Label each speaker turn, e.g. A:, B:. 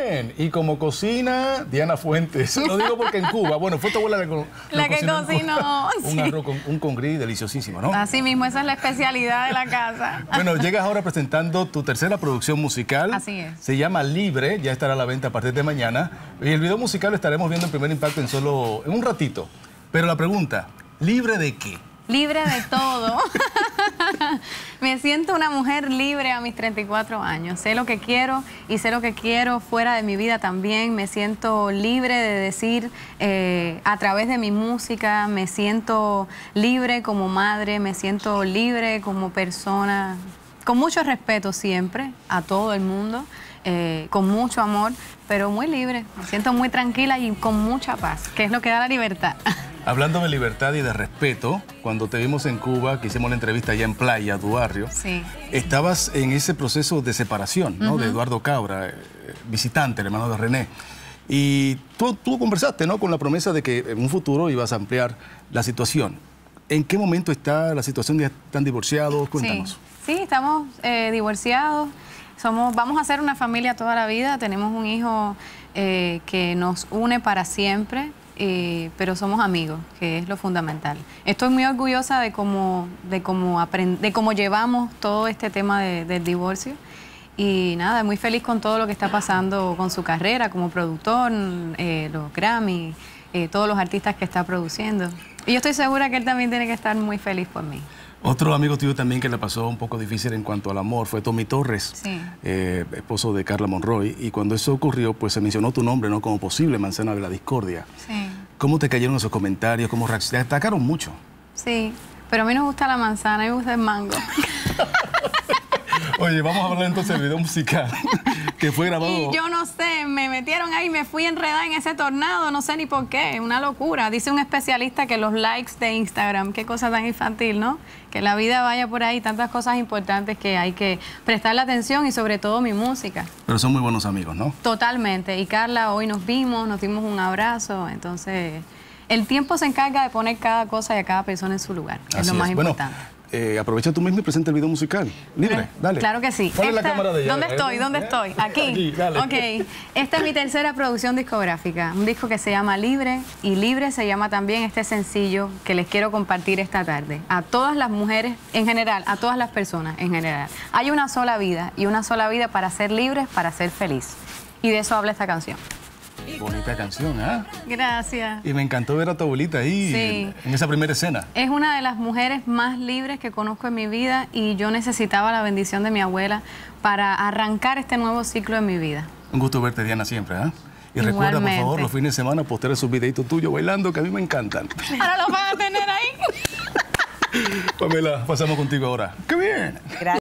A: bien. Y como cocina, Diana Fuentes. Lo digo porque en Cuba, bueno, fue tu abuela
B: la que cocinó.
A: Un arroz con un congrí deliciosísimo, ¿no?
B: Así mismo, esa es la especialidad de la casa.
A: Bueno, llegas ahora presentando tu tercera producción musical.
B: Así es.
A: Se llama Libre, ya estará a la venta a partir de mañana. Y el video musical lo estaremos viendo en Primer Impacto en un ratito. Pero la pregunta, ¿libre de qué?
B: Libre de todo. Me siento una mujer libre a mis 34 años. Sé lo que quiero y sé lo que quiero fuera de mi vida también. Me siento libre de decir a través de mi música. Me siento libre como madre. Me siento libre como persona. Con mucho respeto siempre a todo el mundo. Con mucho amor, pero muy libre. Me siento muy tranquila y con mucha paz, que es lo que da la libertad.
A: Hablando de libertad y de respeto, cuando te vimos en Cuba, que hicimos la entrevista allá en Playa, tu barrio,
B: sí,
A: estabas en ese proceso de separación, ¿no? De Eduardo Cabra, visitante, el hermano de René. Y tú conversaste, ¿no? Con la promesa de que en un futuro ibas a ampliar la situación. ¿En qué momento está la situación? ¿Ya están divorciados? Cuéntanos.
B: Sí, estamos divorciados. Vamos a ser una familia toda la vida. Tenemos un hijo que nos une para siempre. Pero somos amigos, que es lo fundamental. Estoy muy orgullosa de cómo llevamos todo este tema del divorcio. Y nada, muy feliz con todo lo que está pasando con su carrera como productor, los Grammy, todos los artistas que está produciendo. Y yo estoy segura que él también tiene que estar muy feliz por mí.
A: Otro amigo tuyo también que le pasó un poco difícil en cuanto al amor fue Tommy Torres,
B: sí,
A: esposo de Carla Monroy. Y cuando eso ocurrió, pues se mencionó tu nombre, ¿no? Como posible manzana de la discordia.
B: Sí.
A: ¿Cómo te cayeron esos comentarios? ¿Cómo reaccionaste? Te atacaron mucho.
B: Sí, pero a mí no me gusta la manzana, a mí me gusta el mango.
A: Oye, vamos a hablar entonces del video musical que fue grabado.
B: Y yo no sé, me metieron ahí, me fui enredada en ese tornado, no sé ni por qué, una locura. Dice un especialista que los likes de Instagram, qué cosa tan infantil, ¿no? Que la vida vaya por ahí, tantas cosas importantes que hay que prestarle atención y sobre todo mi música.
A: Pero son muy buenos amigos, ¿no?
B: Totalmente. Y Carla, hoy nos dimos un abrazo, entonces el tiempo se encarga de poner cada cosa y a cada persona en su lugar, es lo más importante.
A: Aprovecha tú mismo y presenta el video musical. Libre, dale.
B: Claro que sí.
A: ¿Cuál es la cámara de ella?
B: ¿Dónde estoy? ¿Dónde estoy? Aquí.
A: Aquí, dale.
B: Ok. Esta es mi tercera producción discográfica. Un disco que se llama Libre. Y Libre se llama también este sencillo que les quiero compartir esta tarde. A todas las mujeres en general, a todas las personas en general. Hay una sola vida y una sola vida para ser libres, para ser feliz. Y de eso habla esta canción.
A: Bonita canción, ¿ah?
B: Gracias.
A: Y me encantó ver a tu abuelita ahí,
B: sí,
A: en esa primera escena.
B: Es una de las mujeres más libres que conozco en mi vida y yo necesitaba la bendición de mi abuela para arrancar este nuevo ciclo en mi vida.
A: Un gusto verte, Diana, siempre, ¿ah? Y
B: igualmente.
A: Recuerda, por favor, los fines de semana postear esos videitos tuyos bailando, que a mí me encantan.
B: Ahora los van a tener ahí.
A: Pamela, pasamos contigo ahora. ¡Qué bien!
C: Gracias.